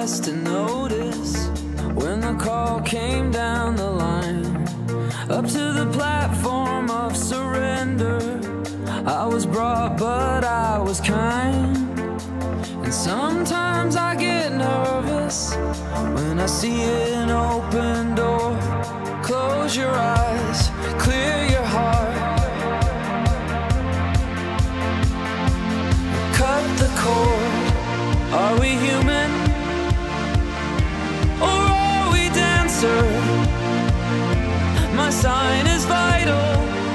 last to notice when the call came down the line, up to the platform of surrender. I was brought, but I was kind. And sometimes I get nervous when I see an open door. Close your eyes, clear your heart, cut the cord. Are we human, or are we dancer? My sign is vital,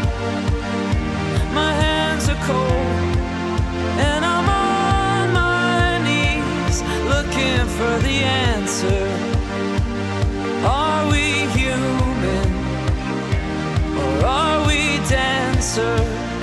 my hands are cold, and I'm on my knees looking for the answer. Are we human, or are we dancer?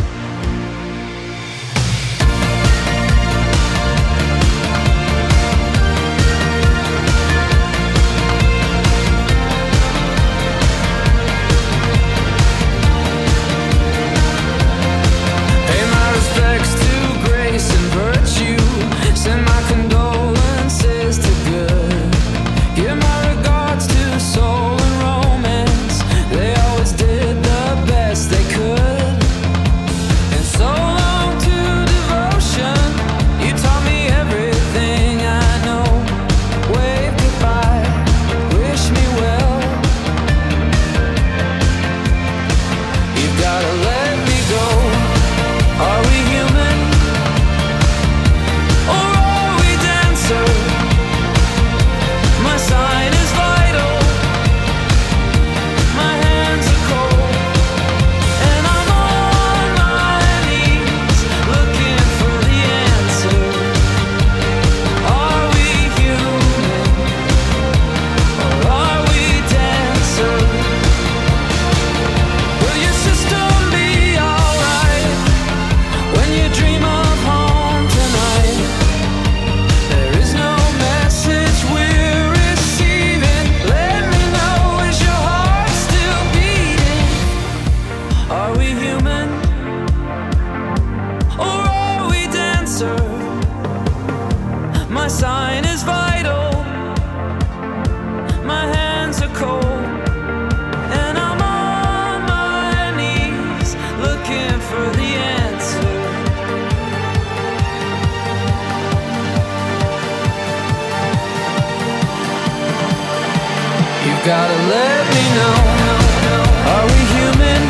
Send my condolences to good. Give my regards to soul and romance. They always did the best they could. And so long to devotion. You taught me everything I know. Wave goodbye, wish me well. You've gotta let me go. Are we human? My sign is vital, my hands are cold, and I'm on my knees looking for the answer. Are we human, or are we dancer? Will your system be alright when you dream of home tonight? There is no message we're receiving. Let me know, is your heart still beating? Are we human, or are we dancer? My sign is vital, my hands are cold, and I'm on my knees looking for the answer. You've gotta let me know. Are we human,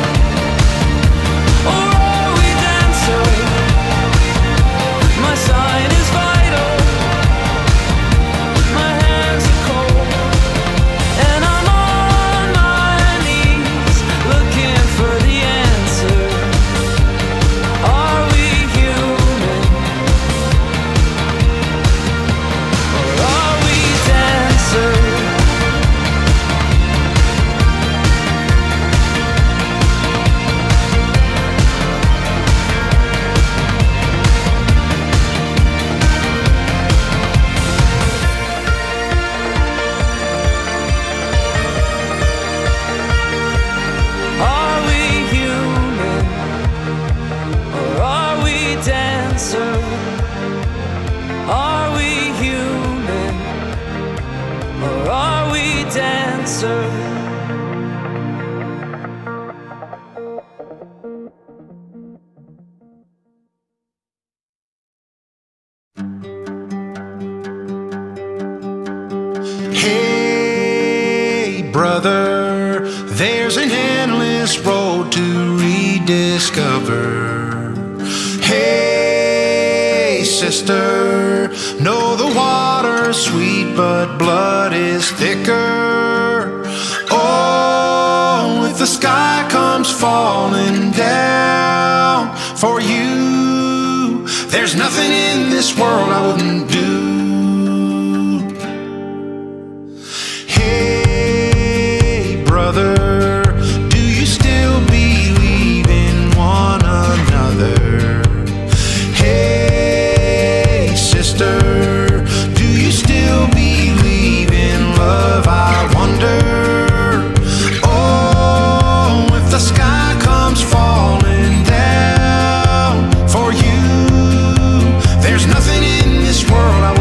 or are we dancer? My sign is vital, my hands are cold, and I'm on my knees looking for the answer. Are we human, or are we dancer? Are we human, or are we dancer? Are we human, or are we dancer? Hey, brother, there's an endless road to rediscover. Hey, sister, know the water's sweet, but blood is thicker. Oh, if the sky comes falling down for you, there's nothing in this world I wouldn't do. Hey, brother, do you still believe in one another? Hey, sister, do you still believe in love? I wonder. Oh, if the sky comes falling down for you, there's nothing in this world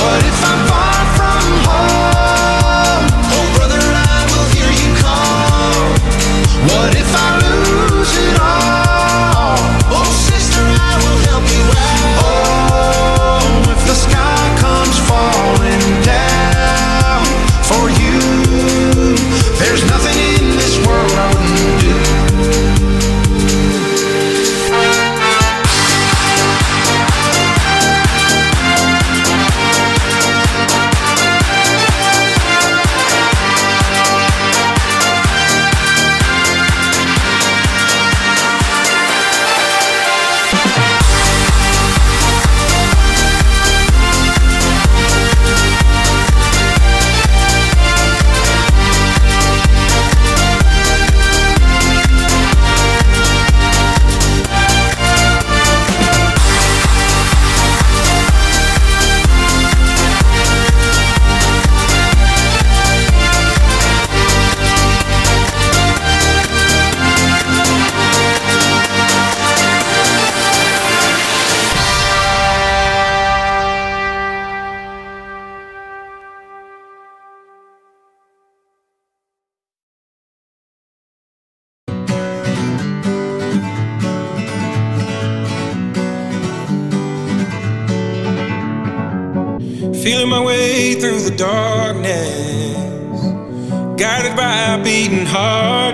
What if I'm far from home? Oh brother, I will hear you call. What if I lose it all? Oh sister, I will help you out. Oh, if the sky comes falling down for you, there's nothing in this world I wouldn't do. Feeling my way through the darkness, guided by a beating heart.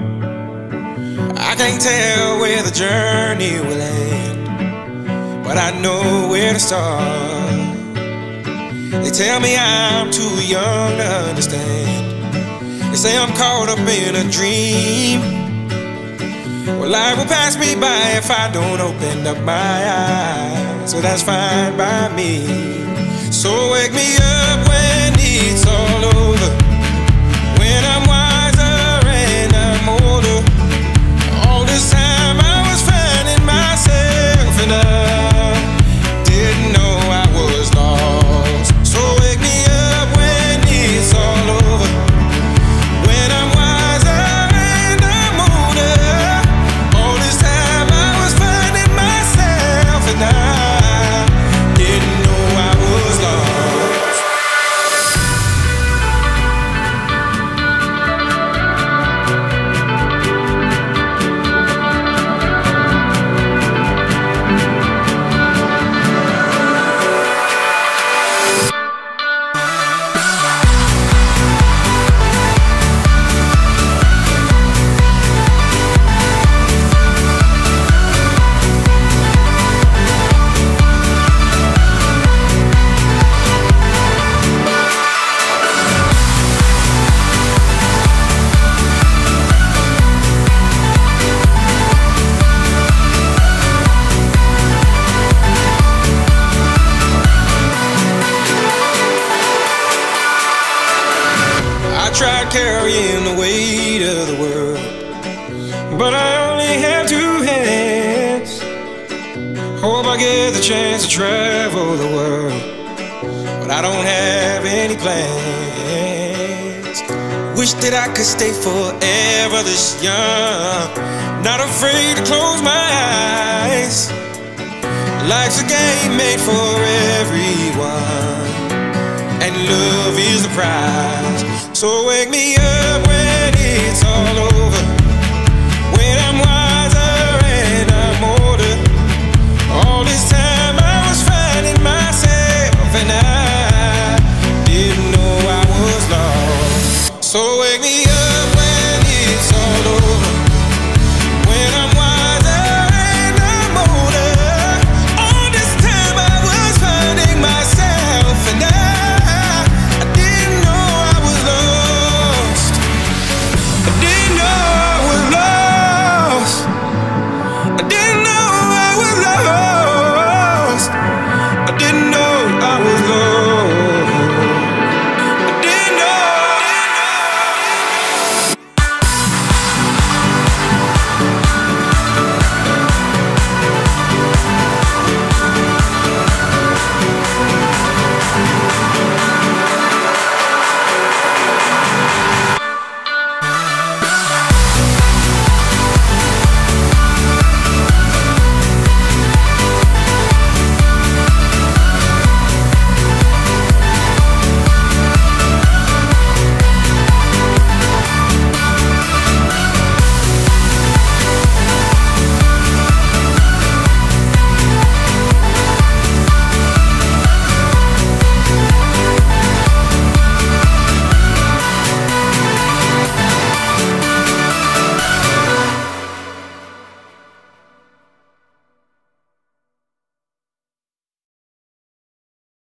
I can't tell where the journey will end, but I know where to start. They tell me I'm too young to understand. They say I'm caught up in a dream. Well, life will pass me by if I don't open up my eyes, so that's fine by me. So wake me up when it's all over, when I'm wiser and I'm older. All this time I was finding myself and I didn't know I was lost. So wake me up when it's all over, when I'm wiser and I'm older. All this time I was finding myself and I didn't know I was lost. Tried carrying the weight of the world, but I only have two hands. Hope I get the chance to travel the world, but I don't have any plans. Wish that I could stay forever this young, not afraid to close my eyes. Life's a game made for everyone, and love is the prize. So wake me up when it's all over,